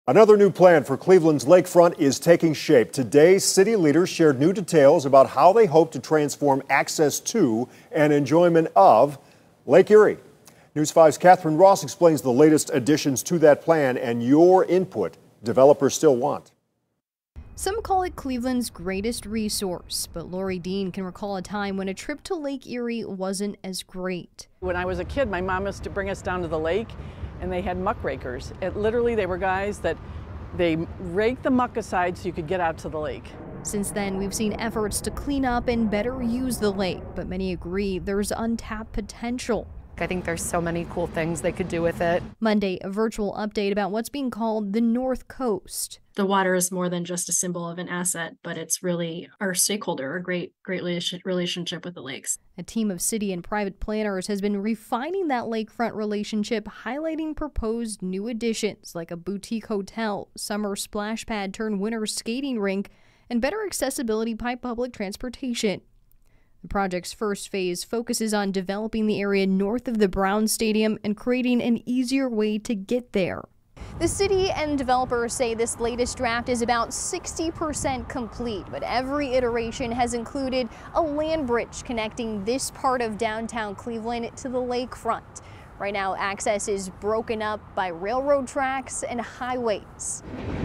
Another new plan for Cleveland's lakefront is taking shape. Today, city leaders shared new details about how they hope to transform access to and enjoyment of Lake Erie. News 5's Catherine Ross explains the latest additions to that plan and your input developers still want. Some call it Cleveland's greatest resource, but Lori Dean can recall a time when a trip to Lake Erie wasn't as great. When I was a kid, my mom used to bring us down to the lake, and they had muckrakers. Literally, they were guys that they raked the muck aside so you could get out to the lake. Since then, we've seen efforts to clean up and better use the lake, but many agree there's untapped potential. I think there's so many cool things they could do with it. Monday, a virtual update about what's being called the North Coast. The water is more than just a symbol of an asset, but it's really our stakeholder, a great relationship with the lakes. A team of city and private planners has been refining that lakefront relationship, highlighting proposed new additions like a boutique hotel, summer splash pad turned winter skating rink, and better accessibility by public transportation. The project's first phase focuses on developing the area north of the Browns Stadium and creating an easier way to get there. The city and developers say this latest draft is about 60% complete, but every iteration has included a land bridge connecting this part of downtown Cleveland to the lakefront. Right now, access is broken up by railroad tracks and highways.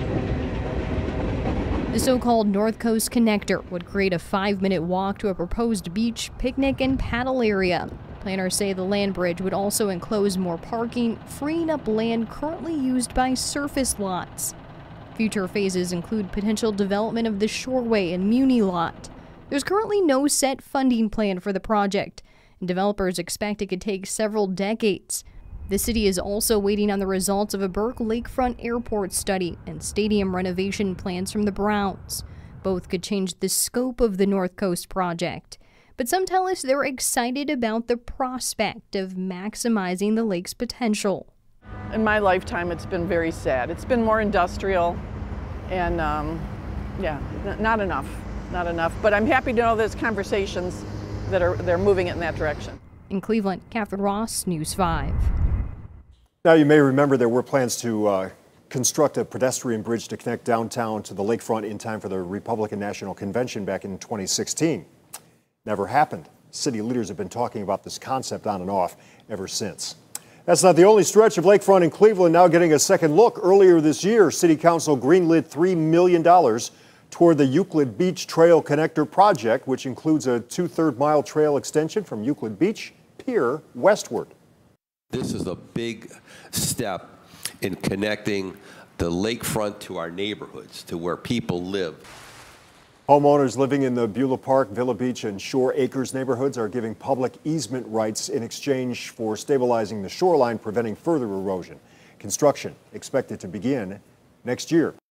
The so-called North Coast Connector would create a 5-minute walk to a proposed beach, picnic, and paddle area. Planners say the land bridge would also enclose more parking, freeing up land currently used by surface lots. Future phases include potential development of the Shoreway and Muni lot. There's currently no set funding plan for the project, and developers expect it could take several decades. The city is also waiting on the results of a Burke Lakefront Airport study and stadium renovation plans from the Browns. Both could change the scope of the North Coast project. But some tell us they're excited about the prospect of maximizing the lake's potential. In my lifetime, it's been very sad. It's been more industrial and, not enough. But I'm happy to know there's conversations that they're moving it in that direction. In Cleveland, Catherine Ross, News 5. Now, you may remember there were plans to construct a pedestrian bridge to connect downtown to the lakefront in time for the Republican National Convention back in 2016. Never happened. City leaders have been talking about this concept on and off ever since. That's not the only stretch of lakefront in Cleveland now getting a second look. Earlier this year, City Council greenlit $3 million toward the Euclid Beach Trail Connector project, which includes a 2/3 mile trail extension from Euclid Beach Pier westward. This is a big step in connecting the lakefront to our neighborhoods, to where people live. Homeowners living in the Beulah Park, Villa Beach, and Shore Acres neighborhoods are giving public easement rights in exchange for stabilizing the shoreline, preventing further erosion. Construction expected to begin next year.